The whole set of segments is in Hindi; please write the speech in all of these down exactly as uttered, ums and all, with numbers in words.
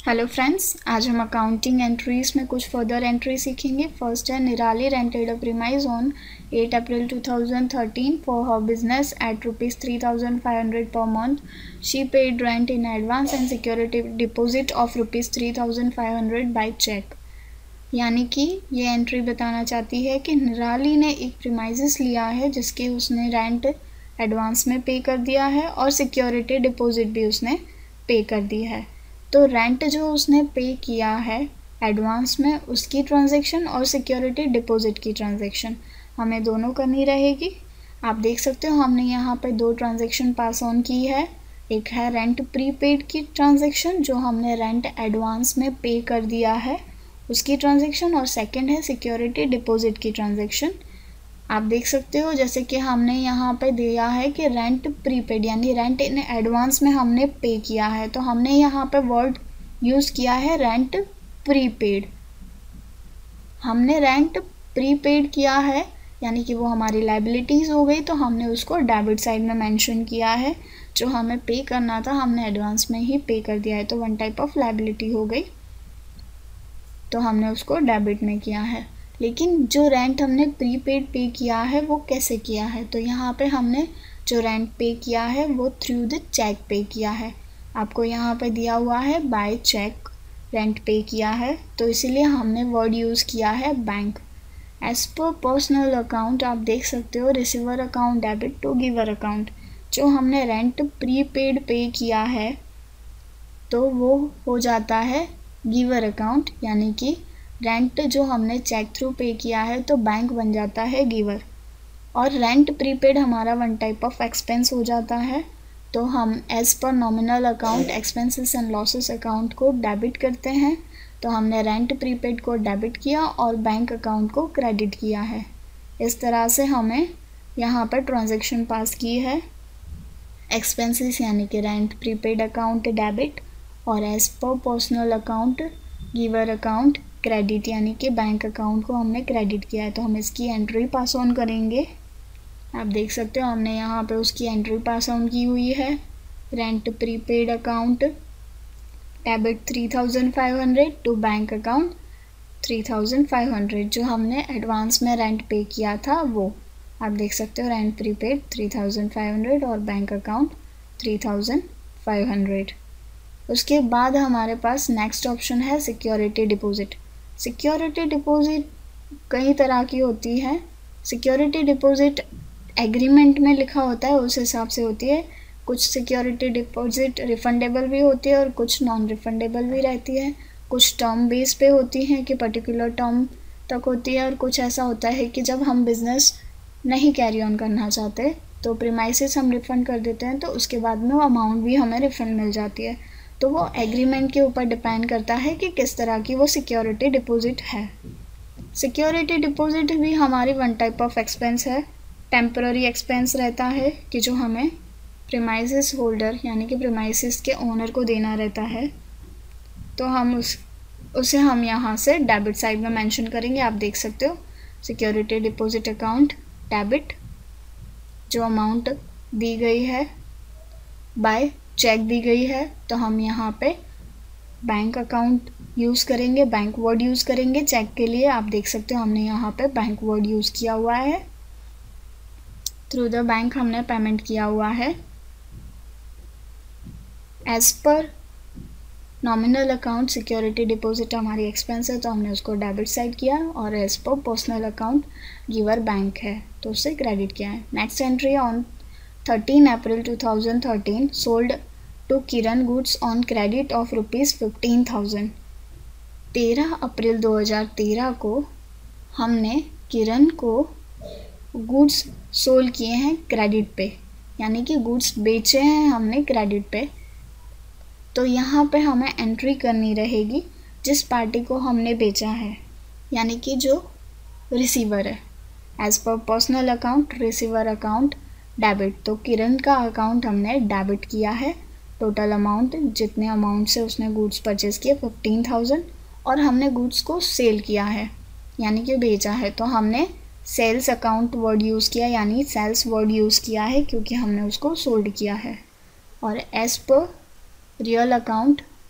हेलो फ्रेंड्स, आज हम अकाउंटिंग एंट्रीज में कुछ फर्दर एंट्री सीखेंगे। फर्स्ट है, Nirali rented a premise on eight April two thousand thirteen for her business at rupees three thousand five hundred per month. She paid rent in advance and security deposit of rupees three thousand five hundred by cheque. यानी कि ये एंट्री बताना चाहती है कि निराली ने एक प्रीमाइजेस लिया है जिसके उसने रेंट एडवांस में पे कर दिया है और सिक्योरिटी डिपॉजिट भी उसने पे कर दी है। तो रेंट जो उसने पे किया है एडवांस में, उसकी ट्रांजैक्शन और सिक्योरिटी डिपॉजिट की ट्रांजैक्शन हमें दोनों करनी रहेगी। आप देख सकते हो हमने यहाँ पे दो ट्रांजैक्शन पास ऑन की है। एक है रेंट प्रीपेड की ट्रांजैक्शन जो हमने रेंट एडवांस में पे कर दिया है उसकी ट्रांजैक्शन, और सेकंड है सिक्योरिटी डिपॉजिट की ट्रांजैक्शन। आप देख सकते हो जैसे कि हमने यहाँ पे दिया है कि रेंट प्रीपेड यानी रेंट इन एडवांस में हमने पे किया है, तो हमने यहाँ पे वर्ड यूज़ किया है रेंट प्रीपेड। हमने रेंट प्रीपेड किया है यानी कि वो हमारी लाइबिलिटीज़ हो गई, तो हमने उसको डेबिट साइड में मेंशन किया है। जो हमें पे करना था हमने एडवांस में ही पे कर दिया है, तो वन टाइप ऑफ लाइबिलिटी हो गई, तो हमने उसको डेबिट में किया है। लेकिन जो रेंट हमने प्रीपेड पे किया है वो कैसे किया है, तो यहाँ पे हमने जो रेंट पे किया है वो थ्रू द चेक पे किया है। आपको यहाँ पे दिया हुआ है बाय चेक रेंट पे किया है, तो इसीलिए हमने वर्ड यूज़ किया है bank. As per personal account आप देख सकते हो receiver account debit to giver account. जो हमने रेंट प्रीपेड पे किया है तो वो हो जाता है गिवर अकाउंट, यानी कि रेंट जो हमने चेक थ्रू पे किया है तो बैंक बन जाता है गिवर। और रेंट प्रीपेड हमारा वन टाइप ऑफ एक्सपेंस हो जाता है, तो हम as per nominal account expenses and losses account को डेबिट करते हैं। तो हमने रेंट प्रीपेड को डेबिट किया और बैंक अकाउंट को क्रेडिट किया है। इस तरह से हमें यहाँ पर ट्रांजेक्शन पास की है। एक्सपेंसेस यानी कि रेंट प्रीपेड अकाउंट डेबिट, और as per personal account giver account credit यानी कि बैंक अकाउंट को हमने क्रेडिट किया है। तो हम इसकी एंट्री पास ऑन करेंगे। आप देख सकते हो हमने यहाँ पे उसकी एंट्री पास ऑन की हुई है। Rent prepaid account debit three thousand five hundred to bank account three thousand five hundred. जो हमने एडवांस में रेंट पे किया था वो आप देख सकते हो, rent prepaid three thousand five hundred और bank account three thousand five hundred. उसके बाद हमारे पास नेक्स्ट ऑप्शन है सिक्योरिटी डिपॉजिट। सिक्योरिटी डिपॉजिट कई तरह की होती है। सिक्योरिटी डिपॉजिट एग्रीमेंट में लिखा होता है उस हिसाब से होती है। कुछ सिक्योरिटी डिपॉजिट रिफंडेबल भी होती है और कुछ नॉन रिफंडेबल भी रहती है। कुछ टर्म बेस पे होती हैं कि पर्टिकुलर टर्म तक होती है, और कुछ ऐसा होता है कि जब हम बिज़नेस नहीं कैरी ऑन करना चाहते तो प्रीमाइसेस हम रिफ़ंड कर देते हैं, तो उसके बाद में वो अमाउंट भी हमें रिफ़ंड मिल जाती है। तो वो एग्रीमेंट के ऊपर डिपेंड करता है कि किस तरह की वो सिक्योरिटी डिपॉजिट है। सिक्योरिटी डिपॉजिट भी हमारी वन टाइप ऑफ एक्सपेंस है। टेम्पररी एक्सपेंस रहता है कि जो हमें प्रीमाइसेस होल्डर यानी कि प्रीमाइसेस के ओनर को देना रहता है, तो हम उस उसे हम यहाँ से डेबिट साइड में मेंशन करेंगे। आप देख सकते हो सिक्योरिटी डिपॉजिट अकाउंट डेबिट, जो अमाउंट दी गई है बाय चेक दी गई है, तो हम यहाँ पे बैंक अकाउंट यूज़ करेंगे, बैंक वर्ड यूज़ करेंगे चेक के लिए। आप देख सकते हो हमने यहाँ पे बैंक वर्ड यूज़ किया हुआ है। थ्रू द बैंक हमने पेमेंट किया हुआ है। As per nominal account security deposit हमारी एक्सपेंस है तो हमने उसको डेबिट साइड किया, और as per personal account giver bank है तो उससे क्रेडिट किया है। Next entry on thirteen April two thousand thirteen sold to Kiran goods on credit of rupees fifteen thousand. तेरह अप्रैल दो हज़ार तेरह को हमने किरण को गुड्स सोल्ड किए हैं क्रेडिट पे, यानी कि गुड्स बेचे हैं हमने क्रेडिट पे। तो यहाँ पे हमें एंट्री करनी रहेगी जिस पार्टी को हमने बेचा है, यानी कि जो रिसीवर है। As per personal account receiver account debit, तो किरण का अकाउंट हमने डेबिट किया है। टोटल अमाउंट जितने अमाउंट से उसने गुड्स परचेज़ किए फिफ्टीन थाउजेंड, और हमने गुड्स को सेल किया है यानी कि बेचा है, तो हमने सेल्स अकाउंट वर्ड यूज़ किया, यानी सेल्स वर्ड यूज़ किया है क्योंकि हमने उसको सोल्ड किया है। और एज पर रियल अकाउंट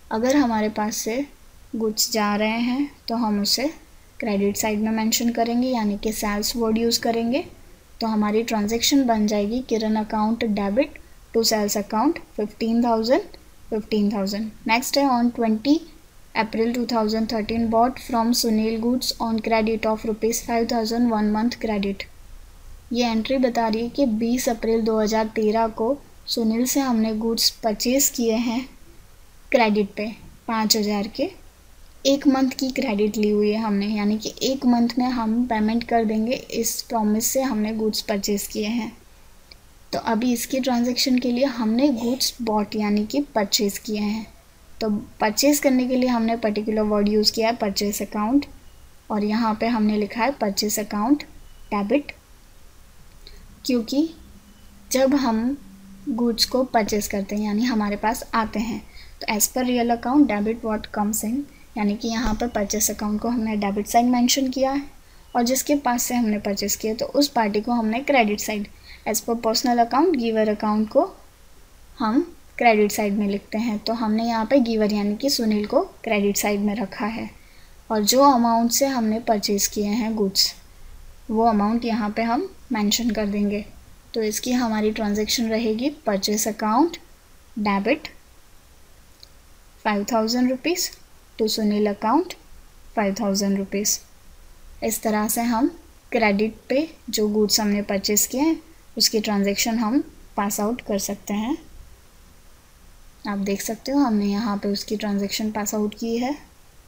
अगर हमारे पास से गुड्स जा रहे हैं तो हम उसे क्रेडिट साइड में मेंशन करेंगे, यानी कि सेल्स वर्ड यूज़ करेंगे। तो हमारी ट्रांजैक्शन बन जाएगी Kiran account debit to sales account fifteen thousand fifteen thousand. Next है on twenty April two thousand thirteen bought from Sunil goods on credit of rupees five thousand one month credit. ये एंट्री बता रही है कि बीस अप्रैल दो हज़ार तेरह को सुनील से हमने गुड्स परचेज़ किए हैं क्रेडिट पे पाँच हज़ार के, एक मंथ की क्रेडिट ली हुई है हमने, यानी कि एक मंथ में हम पेमेंट कर देंगे, इस प्रॉमिस से हमने गुड्स परचेज़ किए हैं। तो अभी इसकी ट्रांजैक्शन के लिए हमने गुड्स बॉट यानी कि परचेज़ किए हैं। तो परचेज़ करने के लिए हमने पर्टिकुलर वर्ड यूज़ किया है परचेज़ अकाउंट, और यहाँ पे हमने लिखा है परचेज़ अकाउंट डेबिट, क्योंकि जब हम गुड्स को परचेज़ करते हैं यानी हमारे पास आते हैं तो as per real account debit what comes in, यानी कि यहाँ पर परचेस अकाउंट को हमने डेबिट साइड मेंशन किया है, और जिसके पास से हमने परचेस किया तो उस पार्टी को हमने credit side. As per personal account giver account को हम क्रेडिट साइड में लिखते हैं। तो हमने यहाँ पे गिवर यानी कि सुनील को क्रेडिट साइड में रखा है, और जो अमाउंट से हमने परचेज़ किए हैं गुड्स वो अमाउंट यहाँ पे हम मेंशन कर देंगे। तो इसकी हमारी ट्रांजैक्शन रहेगी purchase account debit five thousand rupees to Sunil account five thousand rupees. इस तरह से हम क्रेडिट पे जो गुड्स हमने परचेज़ किए हैं उसकी ट्रांजैक्शन हम पास आउट कर सकते हैं। आप देख सकते हो हमने यहाँ पे उसकी ट्रांजैक्शन पास आउट की है।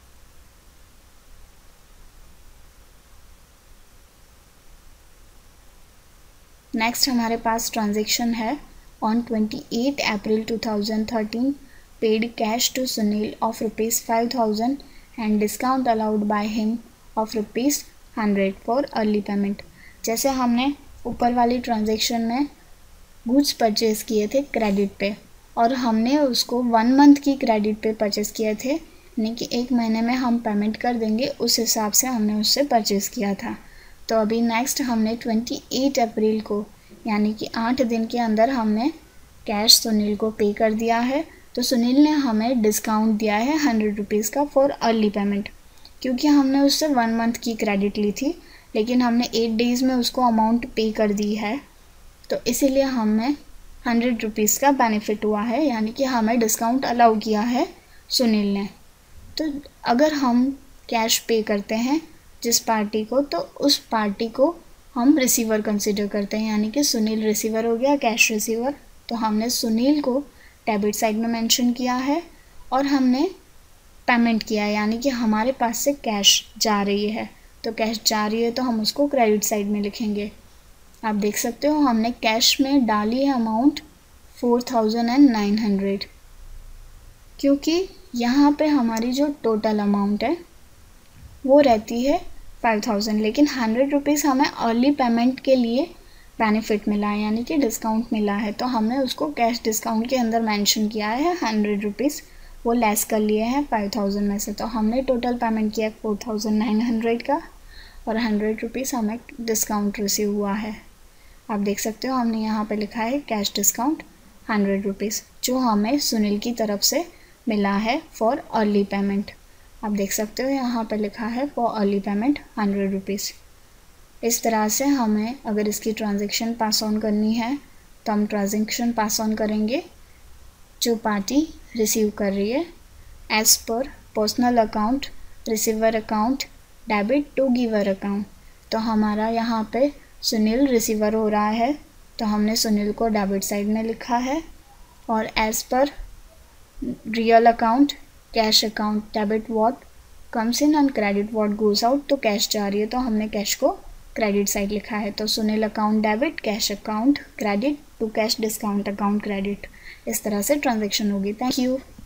नेक्स्ट हमारे पास ट्रांजैक्शन है on twenty eight April two thousand thirteen paid cash to Sunil of rupees five thousand and discount allowed by him of rupees hundred for early payment. जैसे हमने ऊपर वाली ट्रांजैक्शन में गुड्स परचेज़ किए थे क्रेडिट पे, और हमने उसको वन मंथ की क्रेडिट पे परचेज़ किए थे, यानी कि एक महीने में हम पेमेंट कर देंगे, उस हिसाब से हमने उससे परचेज़ किया था। तो अभी नेक्स्ट हमने अट्ठाईस अप्रैल को यानी कि आठ दिन के अंदर हमने कैश सुनील को पे कर दिया है। तो सुनील ने हमें डिस्काउंट दिया है हंड्रेड रुपीज़ का फॉर अर्ली पेमेंट, क्योंकि हमने उससे वन मंथ की क्रेडिट ली थी लेकिन हमने एट डेज़ में उसको अमाउंट पे कर दी है, तो इसीलिए हमें हंड्रेड रुपीज़ का बेनिफिट हुआ है, यानी कि हमें डिस्काउंट अलाउ किया है सुनील ने। तो अगर हम कैश पे करते हैं जिस पार्टी को, तो उस पार्टी को हम रिसीवर कंसिडर करते हैं, यानी कि सुनील रिसीवर हो गया, कैश रिसीवर। तो हमने सुनील को डेबिट साइड में मेंशन किया है और हमने पेमेंट किया है, यानी कि हमारे पास से कैश जा रही है। तो कैश जा रही है तो हम उसको क्रेडिट साइड में लिखेंगे। आप देख सकते हो हमने कैश में डाली है amount four thousand and nine hundred, क्योंकि यहाँ पे हमारी जो टोटल अमाउंट है वो रहती है फाइव थाउजेंड, लेकिन हंड्रेड रुपीज़ हमें अर्ली पेमेंट के लिए बेनिफिट मिला है, यानी कि डिस्काउंट मिला है। तो हमने उसको कैश डिस्काउंट के अंदर मेंशन किया है हंड्रेड रुपीज़, वो लेस कर लिए हैं फाइव थाउजेंड में से। तो हमने टोटल पेमेंट किया फोर थाउजेंड नाइन हंड्रेड का, और हंड्रेड रुपीज़ हमें डिस्काउंट रिसीव हुआ है। आप देख सकते हो हमने यहाँ पे लिखा है कैश डिस्काउंट हंड्रेड रुपीज़, जो हमें सुनील की तरफ से मिला है फॉर अर्ली पेमेंट। आप देख सकते हो यहाँ पे लिखा है for early payment hundred rupees. इस तरह से हमें अगर इसकी ट्रांजैक्शन पास ऑन करनी है तो हम ट्रांजैक्शन पास ऑन करेंगे जो पार्टी रिसीव कर रही है, as per personal account receiver account debit to giver account. तो हमारा यहाँ पे सुनील रिसीवर हो रहा है, तो हमने सुनील को डेबिट साइड में लिखा है, और as per real account cash account debit what comes in and credit what goes out. तो कैश जा रही है तो हमने कैश को क्रेडिट साइड लिखा है। तो Sunil account debit, cash account credit to cash discount account credit, इस तरह से ट्रांजैक्शन होगी। Thank you.